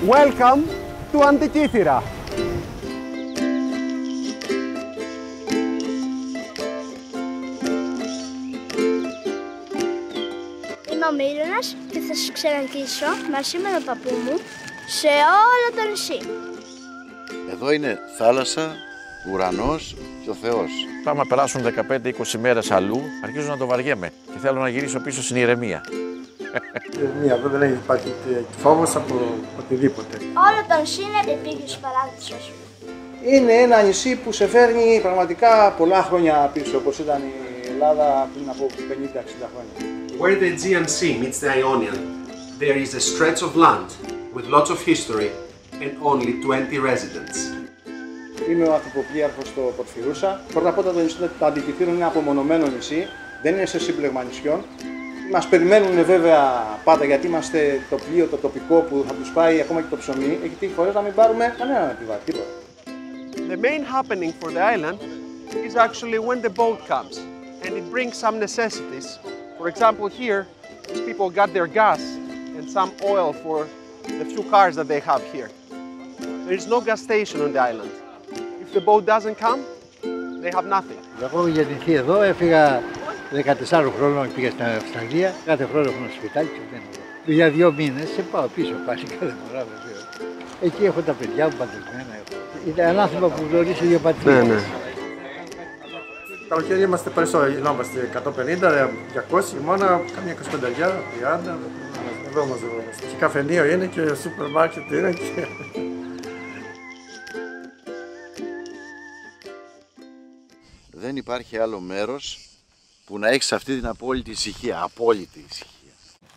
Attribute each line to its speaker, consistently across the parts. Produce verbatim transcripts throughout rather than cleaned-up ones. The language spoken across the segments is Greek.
Speaker 1: Welcome to Antikythera.
Speaker 2: Είμαι ο Μύρονας και θα σας ξεναγήσω μαζί με τον παππού μου σε όλο το νησί.
Speaker 3: Εδώ είναι θάλασσα, ουρανός και ο Θεός.
Speaker 4: Άμα περάσουν δεκαπέντε είκοσι μέρες αλλού, αρχίζω να το βαριέμαι και θέλω να γυρίσω πίσω στην ηρεμία.
Speaker 5: Ηρεμία, εδώ δεν υπάρχει φόβος από οτιδήποτε.
Speaker 2: Όλο το νησί είναι επίγειος παράδεισος.
Speaker 6: Είναι ένα νησί που σε φέρνει πραγματικά πολλά χρόνια πίσω, όπως ήταν η Ελλάδα πριν από πενήντα εξήντα χρόνια.
Speaker 7: Where the Aegean Sea meets the Ionian, there is a stretch of land with lots of history and only twenty residents.
Speaker 6: Είμαι ο ανθυποπλοίαρχος στο Πορφυρούσα. Πρώτα απ' όλα το νησί του Αντικυθύρου είναι ένα απομονωμένο νησί, δεν είναι σε σύμπλεγμα νησιών. Μας περιμένουν βέβαια πάντα γιατί είμαστε το πλοίο, το τοπικό που θα τους πάει ακόμα και το ψωμί. Έχει τύχει φορές να μην πάρουμε κανέναν επιβάτη.
Speaker 1: The main happening for the island is actually when the boat comes and it brings some necessities. For example, here, these people got their gas and some oil for the few cars that they have here. There is no gas station on the island. If the boat doesn't come, they have nothing.
Speaker 5: Εγώ γεννηθεί εδώ, έφυγα δεκατεσσάρων χρόνων, πήγα στην Αυστραλία. Κάθε χρόνο έχω ένα σπιτάκι και δεν εδώ. Για δύο μήνες σε πάω πίσω πάλι κάθε φορά βεβαίως. Εκεί έχω τα παιδιά μου παντρεμένα. Είναι ένα άνθρωπο που γνωρίζει δύο πατρίδες. Ναι, ναι. Καλοκαίρι είμαστε περισσότερο, γινόμαστε εκατόν πενήντα, διακόσια, μόνο καμία είκοσι πέντε, τριάντα. Εδώ μαζευόμαστε. Και καφενείο είναι και σούπερ μάρκετ είναι και...
Speaker 3: Δεν υπάρχει άλλο μέρος που να έχεις αυτή την απόλυτη ησυχία, απόλυτη ησυχία.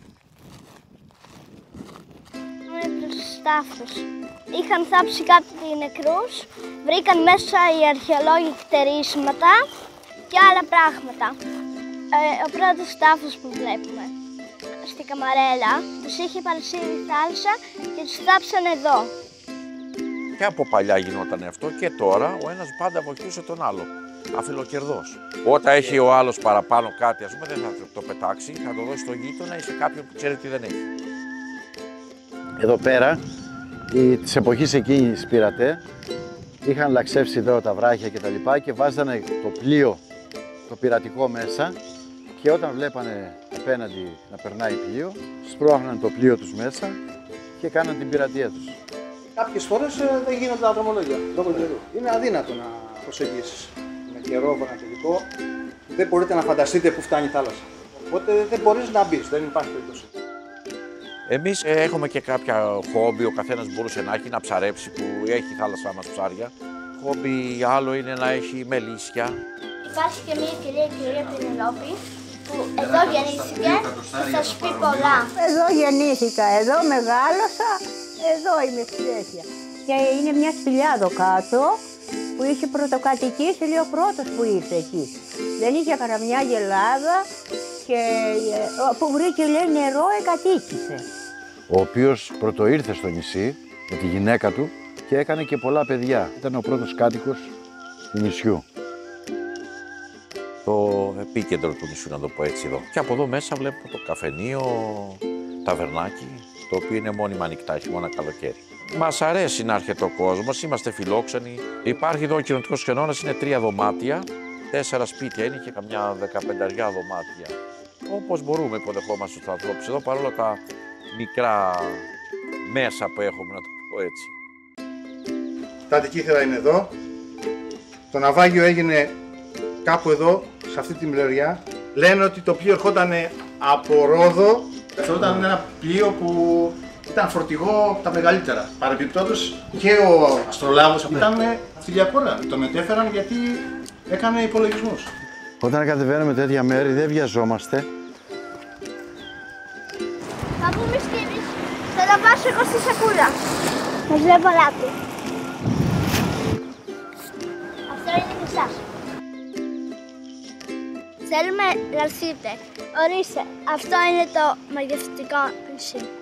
Speaker 2: Είναι προς τάφους. Είχαν θάψει κάποιοι νεκρούς, βρήκαν μέσα οι αρχαιολόγοι κτερίσματα και άλλα πράγματα. Ε, ο πρώτος τάφος που βλέπουμε στην Καμαρέλα τους είχε παρασύρει η θάλασσα και τους θάψαν εδώ.
Speaker 4: Και από παλιά γινόταν αυτό και τώρα ο ένας πάντα βοηθούσε τον άλλο. Αφιλοκερδός. Όταν έχει ο άλλος παραπάνω κάτι, ας πούμε, δεν θα το πετάξει, θα το δώσει στον γείτονα ή σε κάποιον που ξέρει τι δεν έχει.
Speaker 3: Εδώ πέρα, οι, της εποχής εκείνης πειρατέ, είχαν λαξεύσει εδώ τα βράχια και τα λοιπά και βάζανε το πλοίο, το πειρατικό μέσα και όταν βλέπανε απέναντι να περνάει πλοίο, σπρώχναν το πλοίο τους μέσα και κάναν την πειρατεία τους.
Speaker 6: Κάποιες φορές δεν γίνονται τα δρομολόγια, λόγω καιρού. Είναι αδύνατο να προσεγγίσεις. Με καιρό, βορειοανατολικό, δεν μπορείτε να φανταστείτε που φτάνει η θάλασσα. Οπότε δεν μπορείς να μπεις, δεν υπάρχει περίπτωση.
Speaker 4: Εμείς ε, έχουμε και κάποια χόμπι, ο καθένας μπορούσε να έχει, να ψαρέψει που έχει η θάλασσά μας ψάρια. Χόμπι άλλο είναι να έχει μελίσια.
Speaker 2: Υπάρχει και μια κυρία, η κυρία Πινελόπη, που εδώ γεννήθηκε και θα σου πει πολλά.
Speaker 8: Εδώ γεννήθηκα, εδώ μεγάλωσα, εδώ είμαι συνέχεια. Και είναι μια σπηλιά εδώ κάτω που είχε πρωτοκατοικήσει, λέει ο πρώτος που ήρθε εκεί. Δεν είχε καραμιά γελάδα και που βρήκε, λέει, νερό εκατοίκησε.
Speaker 3: Ο οποίος πρωτοήρθε στο νησί με τη γυναίκα του και έκανε και πολλά παιδιά. Ήταν ο πρώτος κάτοικος του νησιού.
Speaker 4: Το επίκεντρο του νησιού, να το πω έτσι εδώ. Και από εδώ μέσα βλέπουμε το καφενείο, ταβερνάκι, το οποίο είναι μόνιμα ανοιχτά, χειμώνα καλοκαίρι. Μας αρέσει να έρχεται ο κόσμος, είμαστε φιλόξενοι. Υπάρχει εδώ ο κοινωνικός χειμώνας, είναι τρία δωμάτια, τέσσερα σπίτια είναι και καμιά δεκαπενταριά δωμάτια. Όπως μπορούμε υποδεχόμαστε τους ανθρώπους εδώ, παρόλα τα μικρά μέσα που έχουμε, να το πω έτσι.
Speaker 6: Τα Αντικύθερα είναι εδώ. Το ναυάγιο έγινε κάπου εδώ, σε αυτή την πλευριά. Λένε ότι το πλοίο ερχόταν από Ρόδο. Αυτό ήταν ένα πλοίο που ήταν φορτηγό από τα μεγαλύτερα. Παρεμπιπτόντως και ο αστρολάβος ναι. Ήταν αυτιλιακόρα. Το μετέφεραν γιατί έκανε υπολογισμούς.
Speaker 3: Όταν κατεβαίνουμε τέτοια μέρη δεν βιαζόμαστε.
Speaker 2: Θα πούμε σκηνής. Θα τα πάσω εγώ στη σακούλα. Θα βλέπω λάπη. Αυτό είναι και εσάς. Θέλουμε να έρθετε. Ορίστε, αυτό είναι το μαγευτικό νησί.